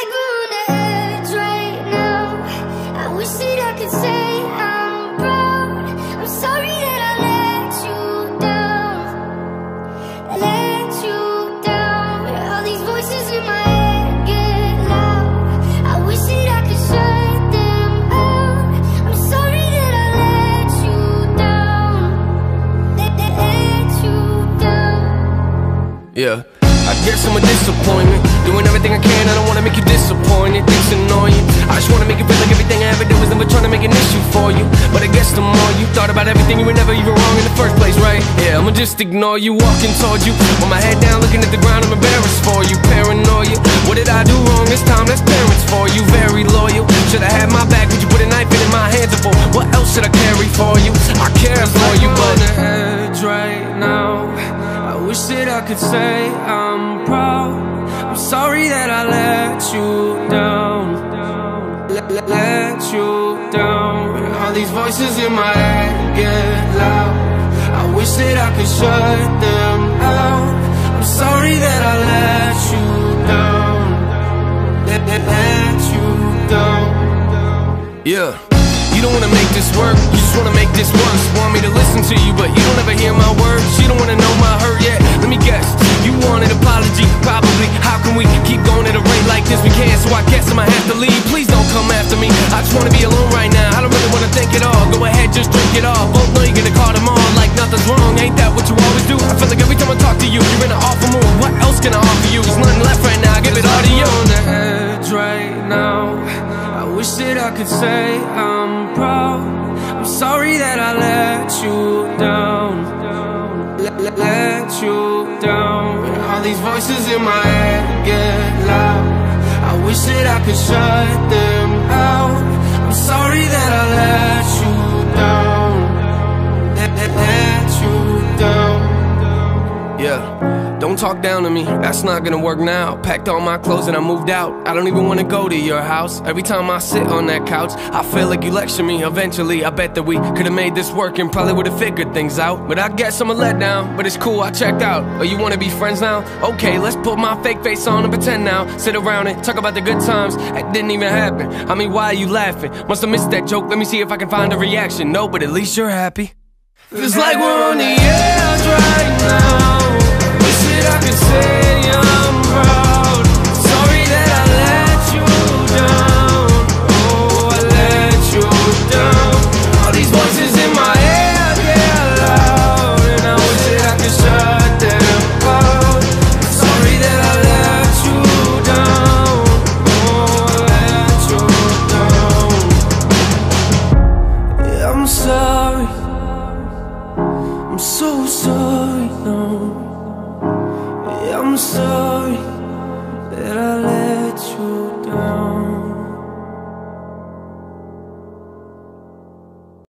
like we're on the edge right now. I wish that I could say I'm proud. I'm sorry that I let you down. Let you down. All these voices in my head get loud. I wish that I could shut them out. I'm sorry that I let you down. Let you down. Yeah, I guess I'm a disappointment. Doing everything I can, I don't wanna make you disappointed. It's annoying. I just wanna make it feel like everything I ever did was never trying to make an issue for you. But I guess the more you thought about everything, you were never even wrong in the first place, right? Yeah, I'ma just ignore you, walking towards you with my head down, looking at the ground. I'm embarrassed for you, paranoia. What did I do wrong this time? That's parents for you, very loyal. Should've had my back, would you put a knife in my hands for? What else should I carry for you? I care for you, but on the edge right now. I wish that I could say I'm proud. I'm sorry that I let you down. Let you down. All these voices in my head get loud. I wish that I could shut them out. I'm sorry that I let you down. Let you down. Yeah. You don't wanna make this work, you just wanna make this worse. Want me to listen to you, but you don't ever hear my words. You don't wanna know my hurt yet. Let me guess, you want an apology, probably. How can we keep going at a rate like this? We can't, so I guess I might have to leave. Please don't come after me, I just wanna be alone right now. I don't really wanna think at all, go ahead, just drink it all. Both know you're gonna call them on like nothing's wrong. Ain't that what you always do? I feel like every time I talk to you, you're in an awful mood. What else can I offer you? There's nothing left right now, I give it all to you. On the edge right now. I wish that I could say I'm proud. I'm sorry that I let you down. Let you down. All these voices in my head get loud. I wish that I could shut them out. I'm sorry that I let you down. Let you down. Yeah. Don't talk down to me, that's not gonna work now. Packed all my clothes and I moved out. I don't even wanna go to your house. Every time I sit on that couch, I feel like you lecture me. Eventually, I bet that we could've made this work and probably would've figured things out. But I guess I'm a letdown, but it's cool, I checked out. Oh, you wanna be friends now? Okay, let's put my fake face on and pretend now. Sit around and talk about the good times. That didn't even happen. I mean, why are you laughing? Must've missed that joke, let me see if I can find a reaction. No, but at least you're happy. Feels like we're on the edge right now. I could say I'm proud. Sorry that I let you down. Oh, I let you down. All these voices in my head get loud, and I wish that I could shut them out. Sorry that I let you down. Oh, I let you down. Yeah, I'm sorry. I'm so sorry now. I'm sorry.